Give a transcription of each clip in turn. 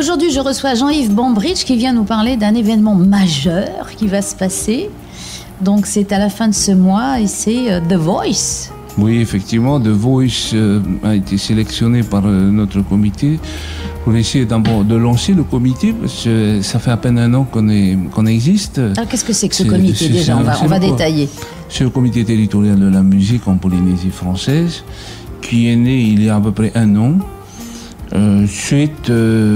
aujourd'hui, je reçois Jean-Yves Bambridge qui vient nous parler d'un événement majeur qui va se passer. Donc, c'est à la fin de ce mois et c'est The Voice. Oui, effectivement, The Voice a été sélectionné par notre comité pour essayer d'abord de lancer le comité, parce que ça fait à peine un an qu'on existe. Alors, qu'est-ce que c'est que ce comité déjà? On va détailler. C'est le comité territorial de la musique en Polynésie française, qui est né il y a à peu près un an, suite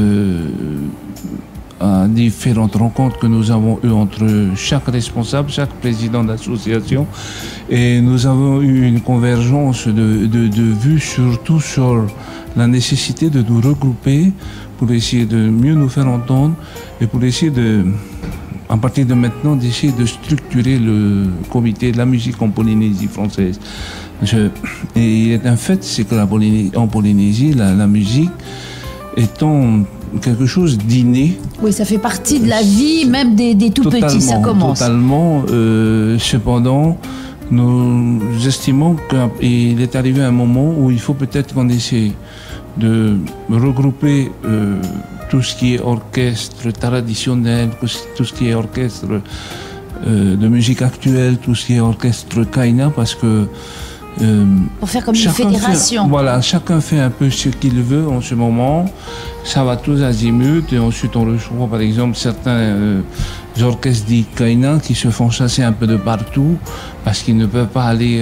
à différentes rencontres que nous avons eues entre chaque responsable, chaque président d'association, et nous avons eu une convergence de vues surtout sur la nécessité de nous regrouper pour essayer de mieux nous faire entendre et pour essayer à partir de maintenant, d'essayer de structurer le comité de la musique en Polynésie française. Et il est un fait, c'est que en Polynésie, la musique étant quelque chose d'inné. Oui, ça fait partie de la vie, même des tout petits, ça commence. Totalement. Cependant, nous estimons qu'il est arrivé un moment où il faut peut-être qu'on essaie de regrouper tout ce qui est orchestre traditionnel, tout ce qui est orchestre de musique actuelle, tout ce qui est orchestre kaina, parce que pour faire comme une fédération. Voilà, chacun fait un peu ce qu'il veut en ce moment. Ça va tous azimuts. Et ensuite, on reçoit par exemple certains orchestres dits kaina qui se font chasser un peu de partout parce qu'ils ne peuvent pas aller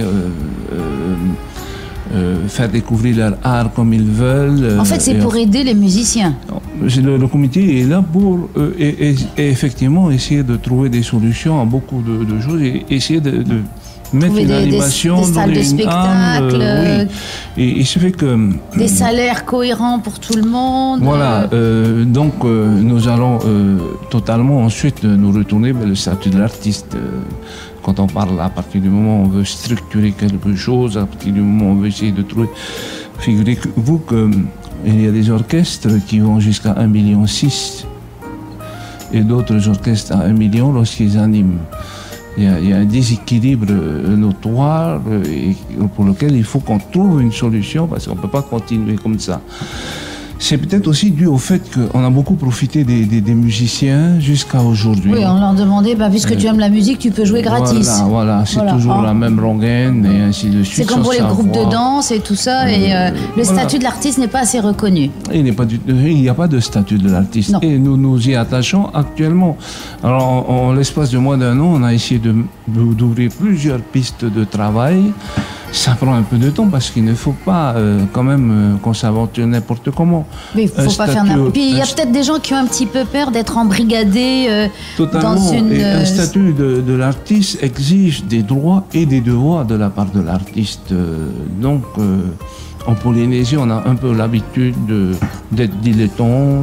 faire découvrir leur art comme ils veulent. En fait, c'est pour aider les musiciens. Le comité est là pour et effectivement essayer de trouver des solutions à beaucoup de choses et essayer de mettre une animation des salles de spectacle, oui. Et il se fait que des salaires cohérents pour tout le monde. Voilà, donc nous allons totalement ensuite nous retourner vers le statut de l'artiste. Quand on parle, à partir du moment où on veut structurer quelque chose, à partir du moment où on veut essayer de trouver, figurez-vous qu'il y a des orchestres qui vont jusqu'à 1,6 million et d'autres orchestres à 1 million lorsqu'ils animent. Il y a un déséquilibre notoire et pour lequel il faut qu'on trouve une solution parce qu'on ne peut pas continuer comme ça. C'est peut-être aussi dû au fait qu'on a beaucoup profité des musiciens jusqu'à aujourd'hui. Oui, on leur demandait, puisque tu aimes la musique, tu peux jouer gratis. Voilà, c'est toujours la même rengaine et ainsi de suite. C'est comme pour les groupes de danse et tout ça, et le statut de l'artiste n'est pas assez reconnu. Il n'y a pas de statut de l'artiste. Et nous nous y attachons actuellement. Alors, en l'espace de moins d'un an, on a essayé d'ouvrir plusieurs pistes de travail. Ça prend un peu de temps parce qu'il ne faut pas quand même qu'on s'aventure n'importe comment. Mais il ne faut pas faire n'importe. Puis il y a peut-être des gens qui ont un petit peu peur d'être embrigadés totalement. Dans une... Et un statut de l'artiste exige des droits et des devoirs de la part de l'artiste. Donc, en Polynésie, on a un peu l'habitude d'être dilettante,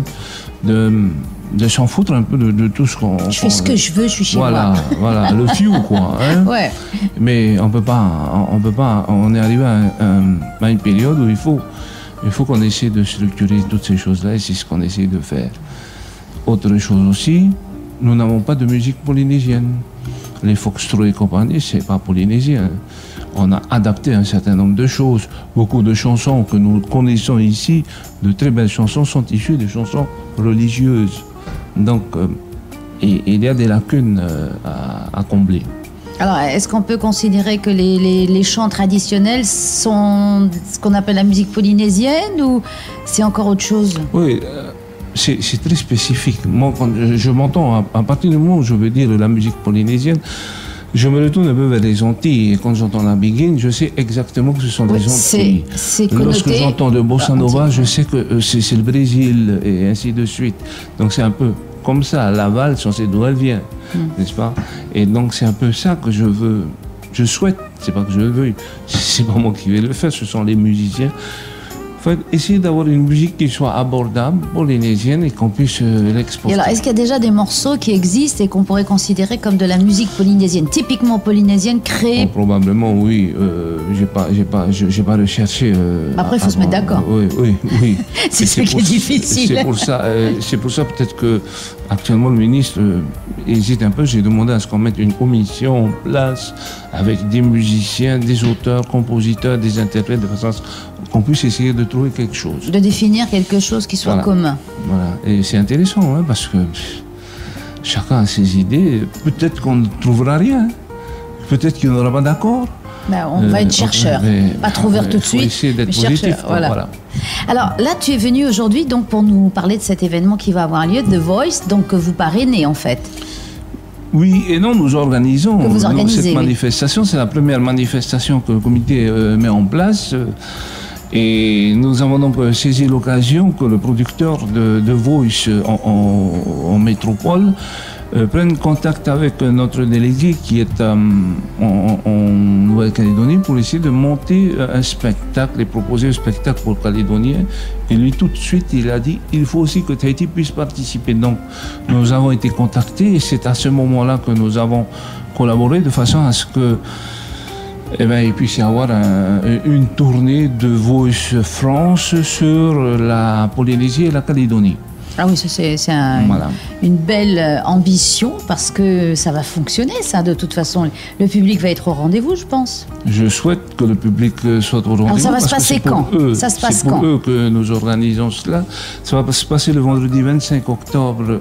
de s'en foutre un peu de tout ce qu'on... Je fais ce que je veux, je suis chez moi. Voilà, le fiou, quoi. Hein. Ouais. Mais on peut pas, on est arrivé à une période où il faut qu'on essaie de structurer toutes ces choses-là et c'est ce qu'on essaie de faire. Autre chose aussi, nous n'avons pas de musique polynésienne. Les foxtrots et compagnie, c'est pas polynésien. On a adapté un certain nombre de choses. Beaucoup de chansons que nous connaissons ici, de très belles chansons, sont issues de chansons religieuses. Donc, il y a des lacunes à combler. Alors, est-ce qu'on peut considérer que les chants traditionnels sont ce qu'on appelle la musique polynésienne ou c'est encore autre chose? Oui, c'est très spécifique. Moi, quand je m'entends, à partir du moment où je veux dire la musique polynésienne, je me retourne un peu vers les Antilles et quand j'entends la biguine, je sais exactement que ce sont des Antilles. C'est connoté. Lorsque j'entends le bossa nova, je sais que c'est le Brésil et ainsi de suite. Donc c'est un peu comme ça. La valse, on sait d'où elle vient, n'est-ce pas? Et donc c'est un peu ça que je souhaite. C'est pas que je le veuille, c'est pas moi qui vais le faire, ce sont les musiciens. Essayer d'avoir une musique qui soit abordable, polynésienne, et qu'on puisse l'exporter. Et alors, est-ce qu'il y a déjà des morceaux qui existent et qu'on pourrait considérer comme de la musique polynésienne, typiquement polynésienne, créée? Probablement, oui. J'ai pas recherché. Après, il faut se mettre d'accord. Oui. C'est ce qui est difficile. C'est pour ça peut-être que actuellement, le ministre hésite un peu. J'ai demandé à ce qu'on mette une commission en place avec des musiciens, des auteurs, compositeurs, des interprètes, de façon à ce qu'on puisse essayer de trouver quelque chose. De définir quelque chose qui soit commun. Voilà. Et c'est intéressant, hein, parce que chacun a ses idées. Peut-être qu'on ne trouvera rien. Peut-être qu'il n'y aura pas d'accord. Ben, on va être chercheur, pas trop ouvert tout de suite, mais chercheur. Voilà. Alors là, tu es venu aujourd'hui donc pour nous parler de cet événement qui va avoir lieu, The Voice, donc que vous parrainez en fait. Oui et non, nous organisons. Que vous organisez, cette manifestation, c'est la première manifestation que le comité met en place. Et nous avons donc saisi l'occasion que le producteur de Voice en métropole prenne contact avec notre délégué qui est en Nouvelle-Calédonie pour essayer de monter un spectacle et proposer un spectacle pour le Calédonien. Et lui, tout de suite, il a dit il faut aussi que Tahiti puisse participer. Donc, nous avons été contactés et c'est à ce moment-là que nous avons collaboré de façon à ce que il puisse y avoir une tournée de Voice France sur la Polynésie et la Calédonie. Ah oui, c'est une belle ambition parce que ça va fonctionner, ça, de toute façon. Le public va être au rendez-vous, je pense. Je souhaite que le public soit au rendez-vous. Alors ça va se passer quand? Ça se passe quand? C'est pour eux que nous organisons cela. Ça va se passer le vendredi 25 octobre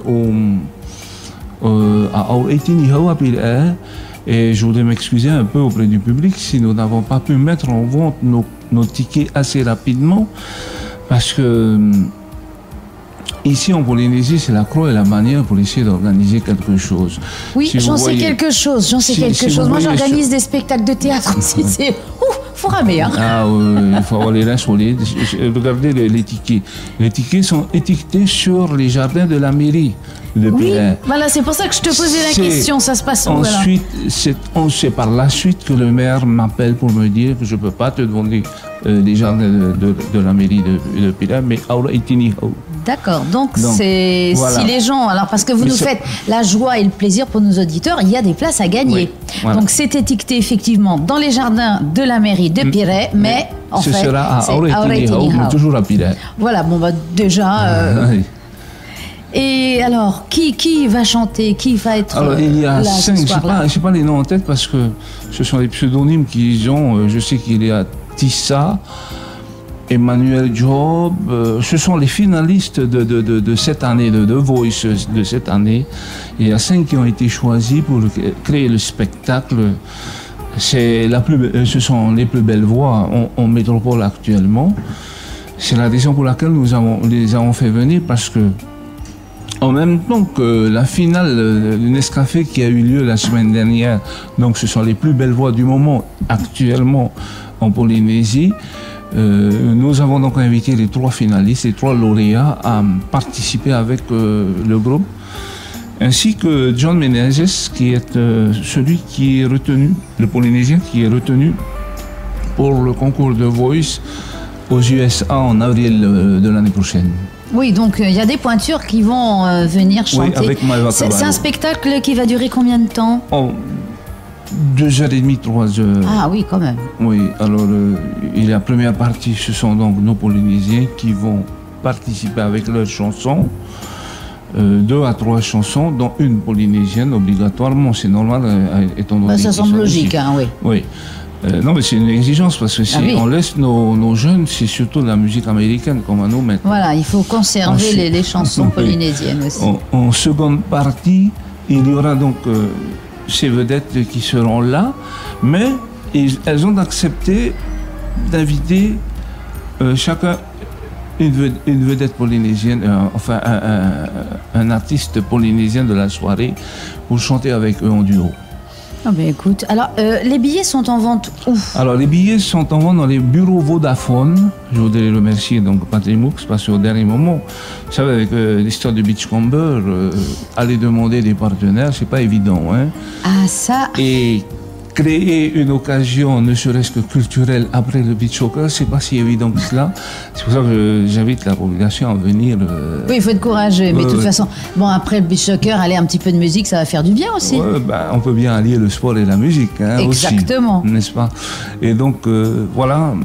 à Aoretini-Hau à Pile. Et je voudrais m'excuser un peu auprès du public si nous n'avons pas pu mettre en vente nos tickets assez rapidement parce que ici en Polynésie, c'est la croix et la manière pour essayer d'organiser quelque chose. Oui, j'en sais quelque chose. Moi, j'organise des spectacles de théâtre aussi. C'est faut ramer. Hein. Ah oui, il faut avoir les reins solides. Regardez les tickets. Les tickets sont étiquetés sur les jardins de la mairie. Oui, voilà, c'est pour ça que je te posais la question. Ça se passe où? Ensuite, c'est par la suite que le maire m'appelle pour me dire que je ne peux pas te demander les jardins de la mairie de Pila, mais Aura Itini. D'accord, donc c'est voilà. Si les gens, alors parce que vous nous faites la joie et le plaisir pour nos auditeurs, il y a des places à gagner. Oui, voilà. Donc c'est étiqueté effectivement dans les jardins de la mairie de Piret, mais en fait, ce sera à Aura-Itini-Hau, mais toujours à Piret. Voilà, bon bah déjà. Et alors, qui va chanter? Qui va être alors, il y a là, 5, je sais pas les noms en tête parce que ce sont les pseudonymes qu'ils ont. Je sais qu'il y a Tissa, Emmanuel Job, ce sont les finalistes de cette année, de The Voice de cette année. Il y a 5 qui ont été choisis pour créer le spectacle. Ce sont les plus belles voix en métropole actuellement. C'est la raison pour laquelle nous les avons fait venir parce que en même temps que la finale du Nescafé qui a eu lieu la semaine dernière, donc ce sont les plus belles voix du moment actuellement en Polynésie, nous avons donc invité les 3 finalistes, les 3 lauréats à participer avec le groupe, ainsi que John Menezes qui est celui qui est retenu, le Polynésien qui est retenu pour le concours de Voice aux USA en avril de l'année prochaine. Oui, donc il y a des pointures qui vont venir chanter. Oui, avec Maëva Cavallo. C'est un spectacle qui va durer combien de temps? 2h30, 3h. Ah oui, quand même. Oui, alors et la première partie, ce sont donc nos Polynésiens qui vont participer avec leurs chansons. 2 à 3 chansons, dont une polynésienne obligatoirement, c'est normal, étant donné. Ça semble logique, hein, oui. Oui. Non, mais c'est une exigence parce que si on laisse nos jeunes, c'est surtout de la musique américaine qu'on va nous mettre. Voilà, il faut conserver les chansons polynésiennes aussi. En seconde partie, il y aura donc ces vedettes qui seront là, mais elles ont accepté d'inviter chacun une vedette polynésienne, enfin un artiste polynésien de la soirée pour chanter avec eux en duo. Ah ben écoute, alors les billets sont en vente où? Alors les billets sont en vente dans les bureaux Vodafone. Je voudrais remercier donc Patrick Moux parce qu'au dernier moment, vous savez avec l'histoire du Beachcomber, aller demander des partenaires, c'est pas évident, hein. Ah ça. Et créer une occasion, ne serait-ce que culturelle, après le beach soccer, c'est pas si évident que cela. C'est pour ça que j'invite la population à venir. Oui, il faut être courageux, mais de toute façon, bon, après le beach soccer, aller un petit peu de musique, ça va faire du bien aussi. On peut bien allier le sport et la musique, hein, exactement. Aussi, n'est-ce pas? Et donc, voilà,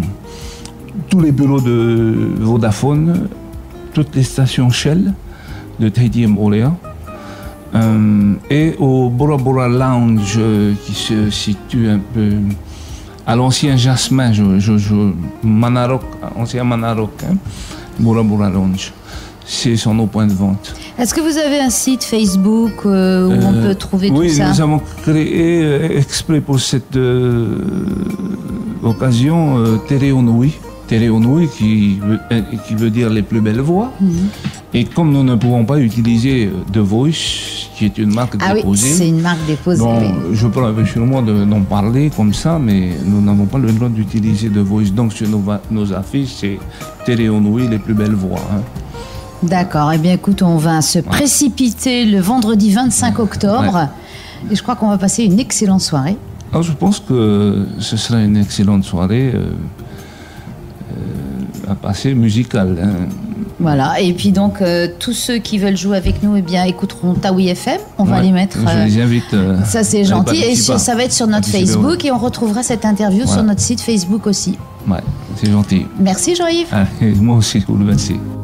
tous les bureaux de Vodafone, toutes les stations Shell, de Tahiti Mbolea. Et au Bora Bora Lounge qui se situe un peu à l'ancien Jasmin, Manarok, ancien Manarok, hein, Bora Bora Lounge. C'est sur nos points de vente. Est-ce que vous avez un site Facebook où on peut trouver tout ça? Oui, nous avons créé exprès pour cette occasion Tereonui. Tereonui qui veut dire les plus belles voix. Et comme nous ne pouvons pas utiliser The Voice, qui est une marque déposée. Oui, c'est une marque déposée. Donc, oui. je peux sûrement d'en parler comme ça, mais nous n'avons pas le droit d'utiliser The Voice. Donc sur nos affiches, c'est Tereonui, les plus belles voix. Hein. D'accord. Eh bien, écoute, on va se précipiter le vendredi 25 octobre. Ouais. Et je crois qu'on va passer une excellente soirée. Alors, je pense que ce sera une excellente soirée à passer musicale. Hein. Voilà. Et puis donc, tous ceux qui veulent jouer avec nous, eh bien, écouteront Taoui FM. On va les mettre. Je les invite. Ça, c'est gentil. Et ça va être sur notre Facebook. Et on retrouvera cette interview sur notre site Facebook aussi. Ouais, c'est gentil. Merci, Jean-Yves. Moi aussi, vous le remercie.